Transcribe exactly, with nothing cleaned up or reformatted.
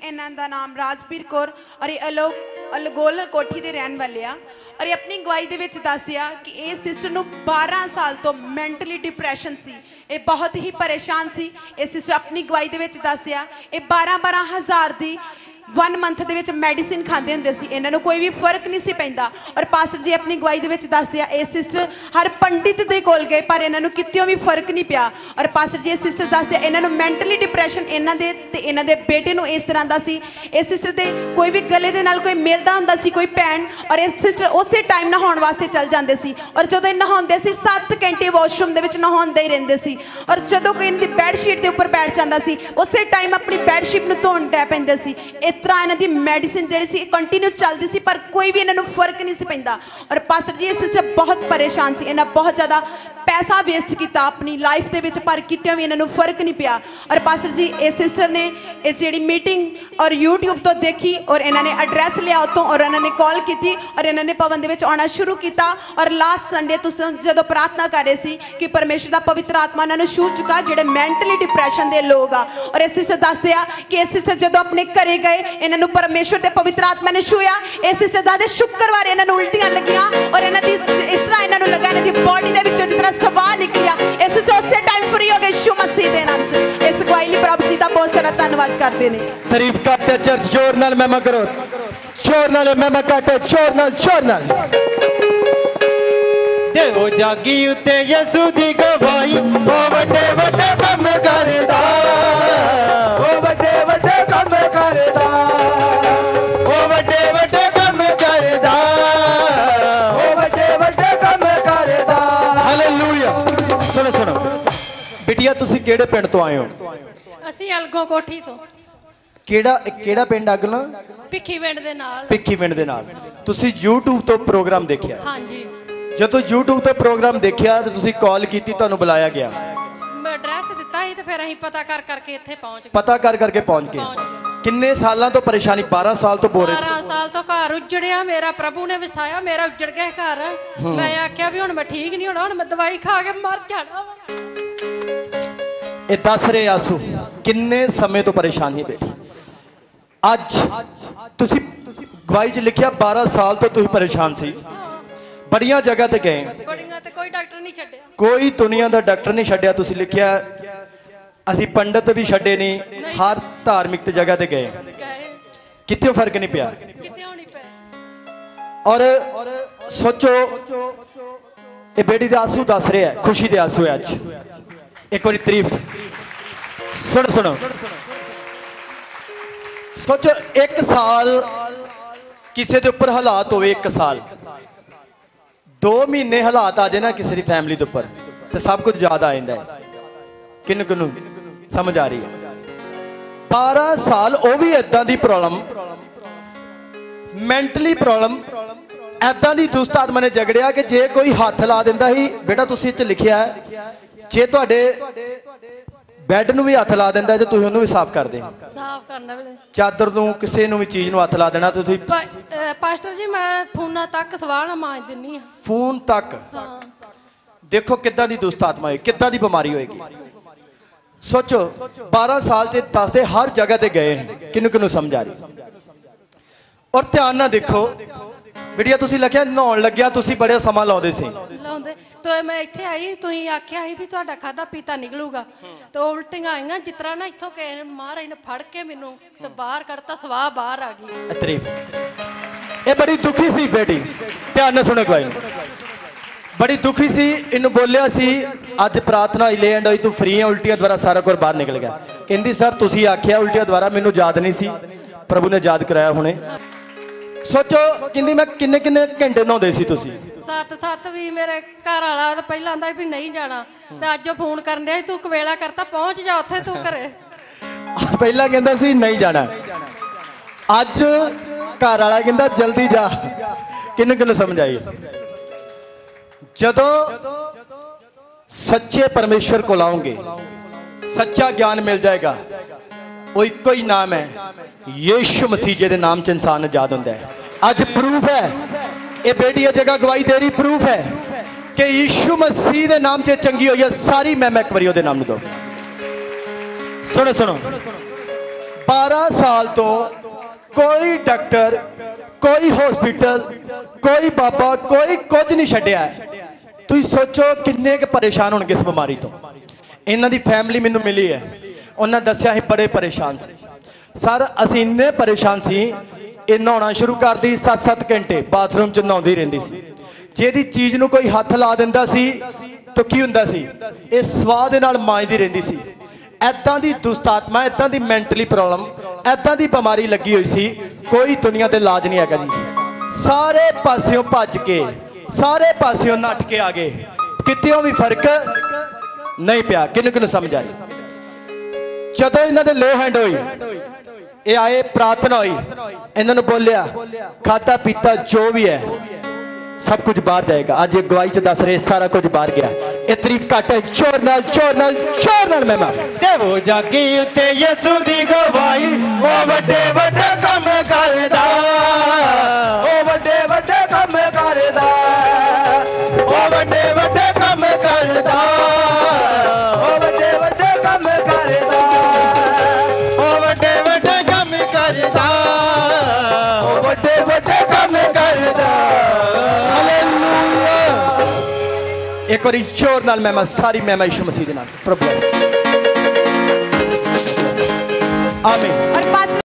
इन्हां दा नाम राजवीर कौर और ये अलोक अलगोल कोठी दे रहन वाले आ और ये अपनी गवाही दे विच दस्सिया कि ये सिस्टर नूं बारह साल तो मैंटली डिप्रैशन सी, ये बहुत ही परेशान सी। ये सिस्टर अपनी गवाही दे विच दस्सिया ये बारह बारह हज़ार दी वन मंथ दे विच मैडिसिन खांदे हुंदे सी, इन्हां नूं कोई भी फर्क नहीं सी पैंदा। और पास्टर जी अपनी गवाही दे विच दस्सिया ये सिस्टर हर पंडित दे कोल गए पर इन्हां नूं कित्तियों भी फर्क नहीं पिया। और पास्टर जी सिस्टर दस्सिया इन्हां नूं मैंटली डिप्रैशन इन्हां दे ते इन्हां दे बेटे नूं इस तरह दा सी। इस सिस्टर दे कोई भी गले दे नाल कोई मिलदा हुंदा सी कोई भैन और इस सिस्टर उसे टाइम नहाउण वास्ते चल जांदे सी और जदों नहाउंदे सी सत्त घंटे वॉशरूम दे विच नहाउंदे ही रहिंदे सी और जदों कोई इन्हां दी बैडशीट दे उपर बैठ जांदा सी उसे टाइम अपनी बैडशीट नूं धोण लग पैंदे सी। इस तरह इन्हां दी मैडिसिन जिहड़ी सी कंटिन्यू चलदी सी पर कोई भी इन्हां नूं फर्क नहीं सी पैंदा। और पास्टर जी ये सिस्टर बहुत परेशान सी, इन्हां बहुत ज़्यादा पैसा वेस्ट किया अपनी लाइफ दे विच पर कित्तियों भी इन्हां नूं फर्क नहीं पिया। और पास्टर जी इस सिस्टर ने इस जिहड़ी मीटिंग और यूट्यूब तो देखी और इन्हां ने एड्रैस लिया उत्तों और इन्हां ने कॉल की और इन्हां ने भवन दे विच आउणा शुरू किया। और लास्ट संडे तुसीं जदों प्रार्थना कर रहे सी कि परमेश्वर दा पवित्र आत्मा इन्हां नूं छू चुका जिहड़े मैंटली डिप्रैशन दे लोग आ। और इस सिस्टर दस्सिया कि इस सिस्टर जदों अपने घरे गए इन्हां नूं परमेश्वर दे पवित्र आत्मा ने छूया। इस सिस्टर दा शुक्रवार इन्हां नूं उल्टियां लगियां और इन्हां दी इस तरह इन्हां नूं लगा इन्हां दी बॉडी दे विचों जिस तरह सवाह निकलिया। इस सिस्टर उसे टाइम फ्री हो गए यीशु मसीह दे नाम च। इस गवाही लई प्रभु जी दा बहुत सारा धन्नवाद करदे ने। तारीफ करते चर्च जोर नाल महिमा करो, जोर नाल महिमा करते, जोर नाल जोर नाल देवो जागी उते यीशु दी गवाही ओ वड्डे वड्डे काम करदा, ओ वड्डे वड्डे काम करदा, ओ वड्डे वड्डे काम करदा, ओ वड्डे वड्डे काम करदा। हालेलुया। सुनो सुनो बिटिया तुसी केड़े पिंड तो आए हो? ਅਸੀਂ ਅਲਗੋਂ ਕੋਠੀ ਤੋਂ। ਕਿਹੜਾ ਕਿਹੜਾ ਪਿੰਡ ਅਗਲਾ? ਭਿੱਖੀ ਪਿੰਡ ਦੇ ਨਾਲ। ਭਿੱਖੀ ਪਿੰਡ ਦੇ ਨਾਲ। ਤੁਸੀਂ YouTube ਤੋਂ ਪ੍ਰੋਗਰਾਮ ਦੇਖਿਆ? ਹਾਂਜੀ। ਜਦੋਂ YouTube ਤੋਂ ਪ੍ਰੋਗਰਾਮ ਦੇਖਿਆ ਤੇ ਤੁਸੀਂ ਕਾਲ ਕੀਤੀ ਤੁਹਾਨੂੰ ਬੁਲਾਇਆ ਗਿਆ? ਮੈਂ ਐਡਰੈਸ ਦਿੱਤਾ ਸੀ ਤੇ ਫਿਰ ਅਸੀਂ ਪਤਾ ਕਰ ਕਰਕੇ ਇੱਥੇ ਪਹੁੰਚ ਗਏ। ਪਤਾ ਕਰ ਕਰਕੇ ਪਹੁੰਚ ਗਏ। ਕਿੰਨੇ ਸਾਲਾਂ ਤੋਂ ਪਰੇਸ਼ਾਨੀ? ਬਾਰਾਂ ਸਾਲ ਤੋਂ ਬੋਲ ਰਹੇ? ਬਾਰਾਂ ਸਾਲ ਤੋਂ ਘਰ ਉੱਜੜਿਆ ਮੇਰਾ, ਪ੍ਰਭੂ ਨੇ ਵਸਾਇਆ ਮੇਰਾ, ਉੱਜੜ ਗਿਆ ਘਰ। ਮੈਂ ਆਖਿਆ ਵੀ ਹੁਣ ਮੈਂ ਠੀਕ ਨਹੀਂ ਹੋਣਾ, ਹੁਣ ਮੈਂ ਦਵਾਈ ਖਾ ਕੇ ਮਰ ਜਾਣਾ ਵਾ। ਇਹ ਦੱਸ ਰਹੇ ਆਸੂ ਕਿੰਨੇ ਸਮੇਂ ਤੋਂ ਪਰੇਸ਼ਾਨੀ ਬੇਟੀ? ਅੱਜ ਤੁਸੀਂ ਗਵਾਹੀ 'ਚ ਲਿਖਿਆ ਬਾਰਾਂ ਸਾਲ ਤੋਂ ਤੁਸੀਂ ਪਰੇਸ਼ਾਨ ਸੀ, ਬੜੀਆਂ ਜਗ੍ਹਾ ਤੇ ਗਏ, ਬੜੀਆਂ ਤੇ ਕੋਈ ਡਾਕਟਰ ਨਹੀਂ ਛੱਡਿਆ, ਕੋਈ ਦੁਨੀਆ ਦਾ ਡਾਕਟਰ ਨਹੀਂ ਛੱਡਿਆ। ਤੁਸੀਂ ਲਿਖਿਆ ਅਸੀਂ ਪੰਡਤ ਵੀ ਛੱਡੇ ਨਹੀਂ, ਹਰ ਧਾਰਮਿਕ ਤੇ ਜਗ੍ਹਾ ਤੇ ਗਏ, ਕਿਤੇ ਫਰਕ ਨਹੀਂ ਪਿਆ, ਕਿਤੇ ਨਹੀਂ ਪਿਆ। ਔਰ ਸੋਚੋ ਇਹ ਬੇਟੀ ਦੇ ਆਂਸੂ ਦੱਸ ਰਿਹਾ, ਖੁਸ਼ੀ ਦੇ ਆਂਸੂ ਹੈ। ਅੱਜ ਇੱਕ ਵਾਰੀ ਤਾਰੀਫ ਸੁਣੋ ਸੁਣੋ सोचो एक साल किसी के उपर हालात होवे, एक साल दो महीने हालात आ जाए ना किसी की फैमिली के उपर तो सब कुछ याद आ जाता है। किन किनू समझ आ रही है? बारह साल वो भी इदां दी प्रॉब्लम, मैंटली प्रॉब्लम, इदां दी दुष्ट आत्मा ने झगड़िया कि जे कोई हाथ ला दिंदा ही, बेटा तुसीं इत्थे लिखिया है जे तुहाडे बैड नूं भी हथ ला दिंदा जे तुसीं उहनूं भी साफ कर दे, साफ करना वे चादर नूं किसी नूं भी चीज़ नूं हथ ला देना तो तुसीं पास्टर जी मैं फोनां तक सवाल मांज दिंदी हां, फोन तक। देखो किद्दां दी दुष्ट आत्मा है, किद्दां दी बीमारी होएगी। सोचो बारह साल च दसदे हर जगह ते गए, किनू किनू समझ आ रही? और ध्यान ना देखो बेटिया तुसीं लिखिया नहाउण लग्गिया तुसीं बड़े समा लाउंदे सी, लाउंदे तो मैं इत्थे आई तुसीं आख्या ਸੀ ਵੀ ਤੁਹਾਡਾ ਖਾਦਾ ਪੀਤਾ ਨਿਕਲੂਗਾ ਤੇ ਉਲਟੀਆਂ ਆਈਆਂ ਜਿਸ ਤਰ੍ਹਾਂ ਨਾ ਇੱਥੋਂ ਕੇ ਮਹਾਰਾਜ ਨੇ ਫੜ ਕੇ ਮੈਨੂੰ ਤੇ ਬਾਹਰ ਕੱਢਤਾ, ਸਵਾਹ ਬਾਹਰ ਆ ਗਈ। ਤਾਰੀਫ। ਇਹ ਬੜੀ ਦੁਖੀ ਸੀ ਬੇਟੀ, ਧਿਆਨ ਨਾਲ ਸੁਣੋ ਕੋਈ, बड़ी दुखी सी, इन बोलिया सी अज प्रार्थना लैंड होई तू फ्री है, उल्टिया द्वारा सारा कुछ बाहर निकल गया। कहती सर तुसी आख्या उल्टिया द्वारा, मैनू याद नहीं सी, प्रभु ने याद कराया हुणे। सोचो कहती मैं किन्ने किन्ने घंटे नहाउंदे सी तुसी? सत्त सत्त भी मेरे घर वाला तो पहला आंदा भी नहीं जाना ते अज फोन करन दिया तू कवेला करता पहुंच जा उत्थे तू घरे, पहला कहंदा सी नहीं जाना, अज घर वाला कहंदा जल्दी जा। किन्ने किन्ने समझ आई? जदों सच्चे परमेश्वर को लाओगे सच्चा ज्ञान मिल जाएगा। वो एक ही नाम है यीशु मसीह जी के नाम च इंसान आजाद होता है। अज प्रूफ है, ये बेटी ये जगह गवाही दे रही, प्रूफ है कि यीशु मसीह के नाम से चंगी हुई है सारी। मैं मैं एक बार नाम दो। सुनो सुनो बारह साल तो कोई डॉक्टर, कोई हॉस्पिटल, कोई बाबा, कोई कुछ नहीं छड्डिया। तुसीं सोचो किन्ने के परेशान होणगे इस बीमारी तो। इन्हां दी फैमिली मैनूं मिली है, उन्हें दस्सिया ही बड़े परेशान से सर, असीं इन्ने परेशान सी, ये नहाउणा शुरू कर दी सत्त सत्त घंटे बाथरूम च नहाउंदी रहिंदी सी। जे इहदी चीज़ नूं कोई हथ ला दिंदा सी तो की हुंदा सी, ये स्वाह दे नाल मांजदी रहिंदी सी। ऐदां दी दुष्ट आत्मा, ऐदां दी मैंटली प्रॉब्लम, ऐदां दी बीमारी लगी हुई सी, कोई दुनिया ते इलाज नहीं हैगा जी। सारे पासियों भज के, सारे पासियों नट के आ गए, कित्तेओं भी फर्क नहीं पिया। किन्नू किन्नू समझ आ रही? जदों इन्हां दे लो हैंड होई, ये आए, प्रार्थना हुई, इन्होंने बोलिया खाता पीता जो भी है सब कुछ बाहर जाएगा। आज ये गवाही च दस रहे सारा कुछ बाहर गया। ये तारीफ घट है, चोर नाल चोर नाल चोर नाल मैं ते वो जागी उत्ते यसू दी गवाही, ओ वड्डे वड्डे काम करदा, ओ वड्डे वड्डे काम करदा, ओ वड्डे वड्डे काम करदा, ओ वड्डे वड्डे काम करदा, ओ वड्डे वड्डे काम करदा, ओ वड्डे वड्डे काम करदा। एक बार जोर नाल मैं सारी मैं यीशु मसीह दे नाम प्रभु आमीन।